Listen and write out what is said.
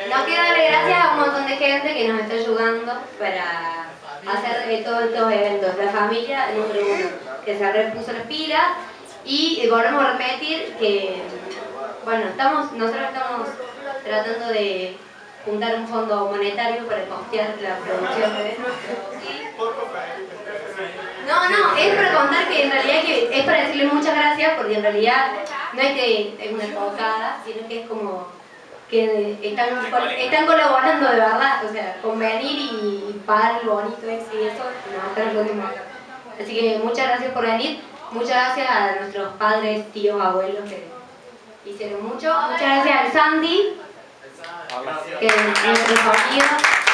Nos queda darle gracias a un montón de gente que nos está ayudando para hacer todos estos eventos. La familia número uno, que se repuso las pilas, y volvemos a repetir que, bueno, nosotros estamos tratando de juntar un fondo monetario para costear la producción de eventos. No, es para contar que en realidad es para decirles muchas gracias, porque en realidad no es que es una tocada, sino que es como que están colaborando de verdad, o sea, con venir y pagar el bonito y eso, nos están ayudando mucho. Así que muchas gracias por venir, muchas gracias a nuestros padres, tíos, abuelos que hicieron mucho, muchas gracias al Sandy, que es nuestro sonido.